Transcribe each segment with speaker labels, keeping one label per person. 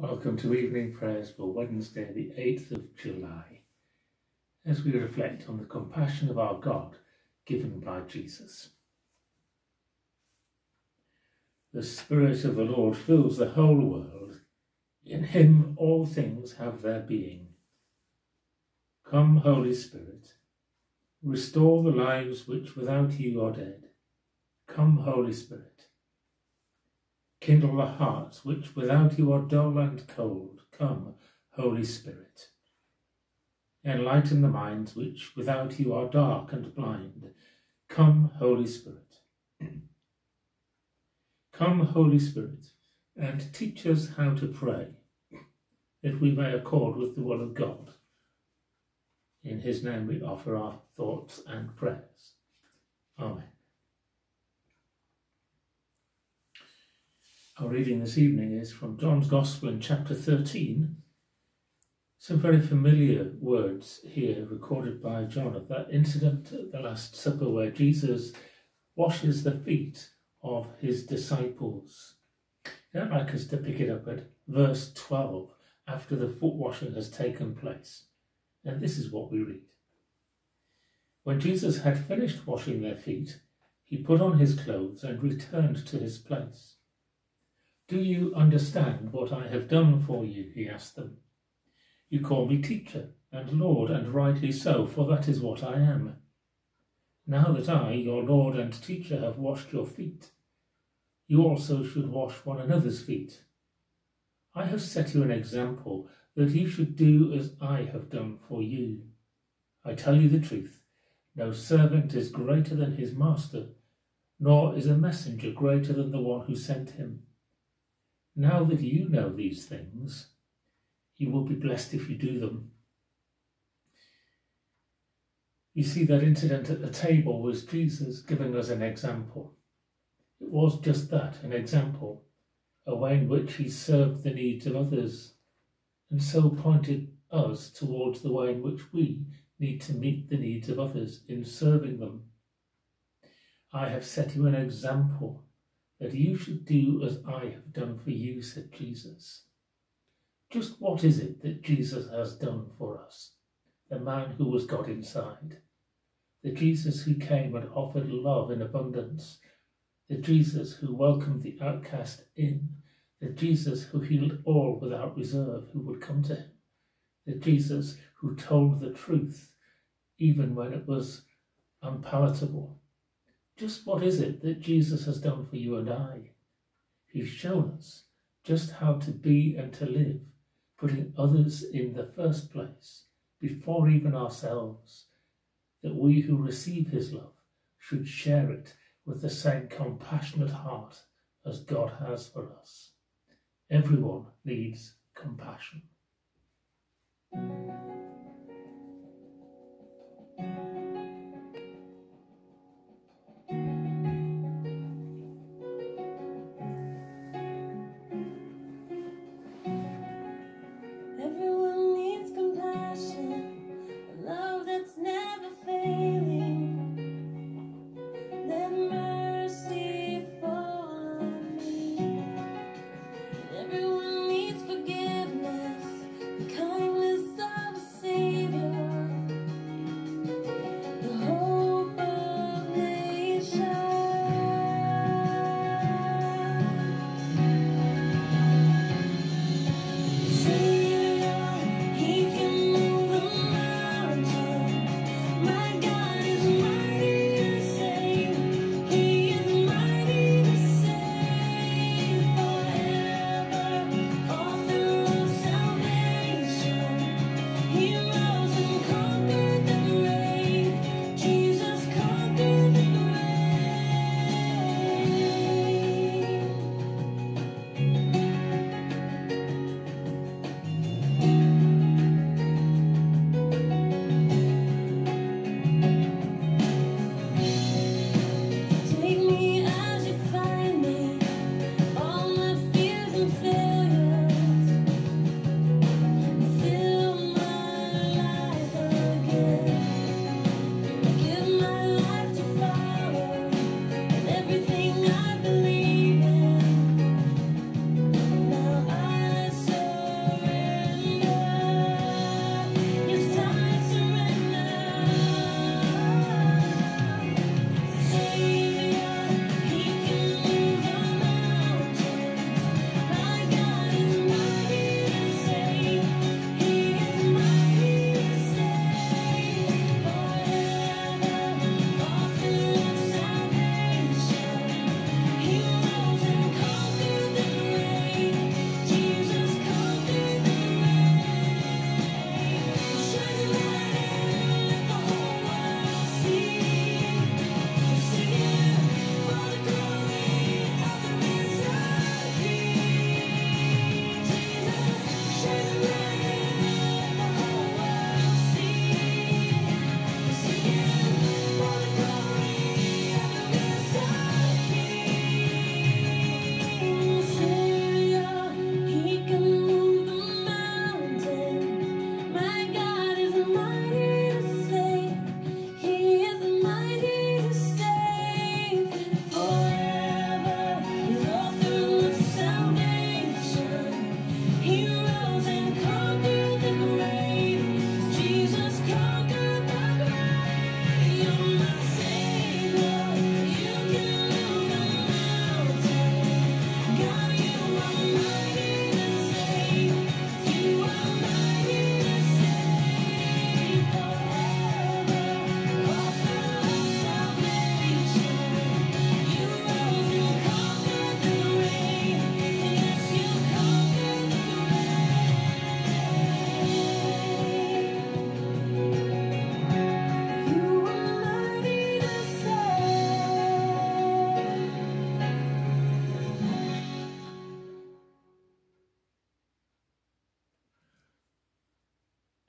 Speaker 1: Welcome to evening prayers for Wednesday, the 8th of July, as we reflect on the compassion of our God given by Jesus. The Spirit of the Lord fills the whole world. In him all things have their being. Come, Holy Spirit, restore the lives which without you are dead. Come, Holy Spirit, kindle the hearts which without you are dull and cold. Come, Holy Spirit. Enlighten the minds which without you are dark and blind. Come, Holy Spirit. Come, Holy Spirit, and teach us how to pray, that we may accord with the will of God. In his name we offer our thoughts and prayers. Amen. Our reading this evening is from John's Gospel in chapter 13. Some very familiar words here recorded by John of that incident at the Last Supper where Jesus washes the feet of his disciples. I'd like us to pick it up at verse 12 after the foot washing has taken place. And this is what we read. When Jesus had finished washing their feet, he put on his clothes and returned to his place. Do you understand what I have done for you? He asked them. You call me teacher and Lord, and rightly so, for that is what I am. Now that I, your Lord and teacher, have washed your feet, you also should wash one another's feet. I have set you an example that you should do as I have done for you. I tell you the truth, no servant is greater than his master, nor is a messenger greater than the one who sent him. Now that you know these things, you will be blessed if you do them. You see, that incident at the table was Jesus giving us an example. It was just that, an example, a way in which he served the needs of others, and so pointed us towards the way in which we need to meet the needs of others in serving them. I have set you an example that you should do as I have done for you, said Jesus. Just what is it that Jesus has done for us? The man who was God inside. The Jesus who came and offered love in abundance. The Jesus who welcomed the outcast in. The Jesus who healed all without reserve who would come to him. The Jesus who told the truth even when it was unpalatable. Just what is it that Jesus has done for you and I? He's shown us just how to be and to live, putting others in the first place, before even ourselves, that we who receive his love should share it with the same compassionate heart as God has for us. Everyone needs compassion.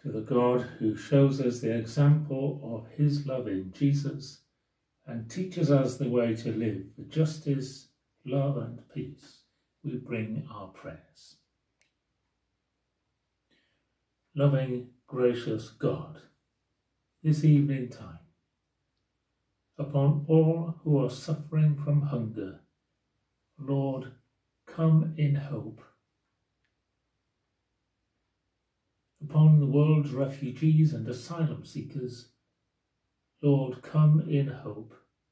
Speaker 1: To the God who shows us the example of his love in Jesus and teaches us the way to live with justice, love and peace, we bring our prayers. Loving, gracious God, this evening time, upon all who are suffering from hunger, Lord, come in hope. Upon the world's refugees and asylum seekers, Lord, come in hope.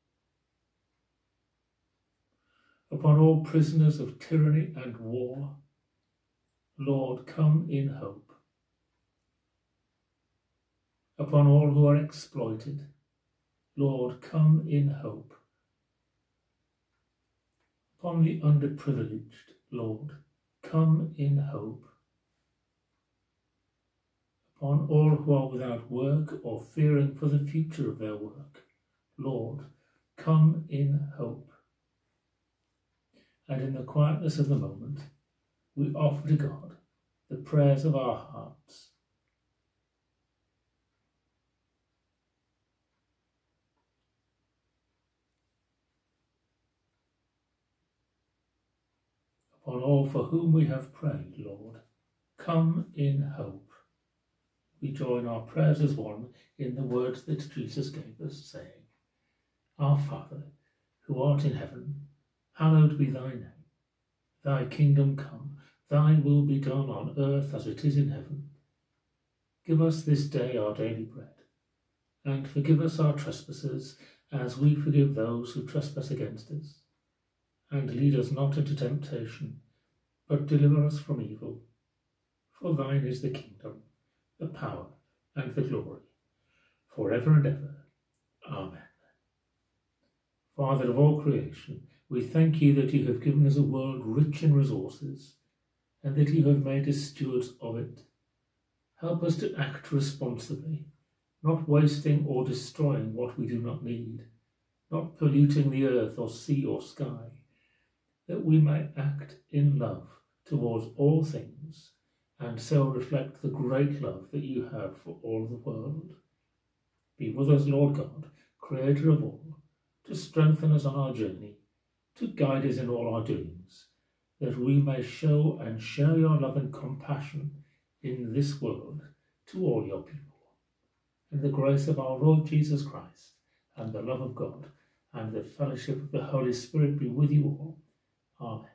Speaker 1: Upon all prisoners of tyranny and war, Lord, come in hope. Upon all who are exploited, Lord, come in hope. Upon the underprivileged, Lord, come in hope. Upon all who are without work or fearing for the future of their work, Lord, come in hope. And in the quietness of the moment, we offer to God the prayers of our hearts. Upon all for whom we have prayed, Lord, come in hope. We join our prayers as one in the words that Jesus gave us, saying, Our Father, who art in heaven, hallowed be thy name. Thy kingdom come, thy will be done on earth as it is in heaven. Give us this day our daily bread, and forgive us our trespasses, as we forgive those who trespass against us. And lead us not into temptation, but deliver us from evil. For thine is the kingdom, the power, and the glory, forever and ever. Amen. Father of all creation, we thank you that you have given us a world rich in resources, and that you have made us stewards of it. Help us to act responsibly, not wasting or destroying what we do not need, not polluting the earth or sea or sky, that we may act in love towards all things, and so reflect the great love that you have for all the world. Be with us, Lord God, Creator of all, to strengthen us on our journey, to guide us in all our doings, that we may show and share your love and compassion in this world to all your people. And the grace of our Lord Jesus Christ, and the love of God, and the fellowship of the Holy Spirit be with you all. Amen.